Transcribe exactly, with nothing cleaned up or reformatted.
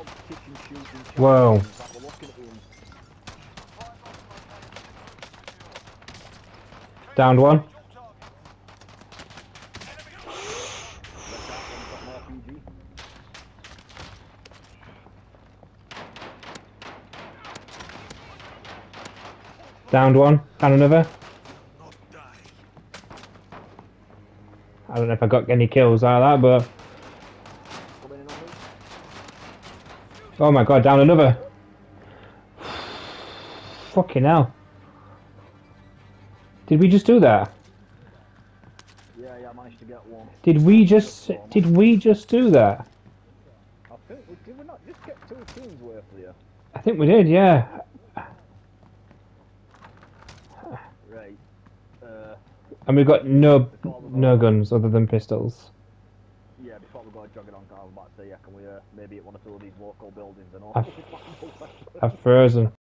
Whoa. Downed one. Downed one. Down another. I don't know if I got any kills out of that, but... Oh my god, down another. Fucking hell. Did we just do that? Yeah, yeah, I managed to get one. Did we just... Did we just do that? I think we did we not just get two teams worth here? I think we did, yeah. Right. Uh, And we've got no we no guns other than pistols. yeah, before we go jogging on, I was about to say, yeah, can we uh, maybe hit one or two of these local buildings and all? I've, I've frozen.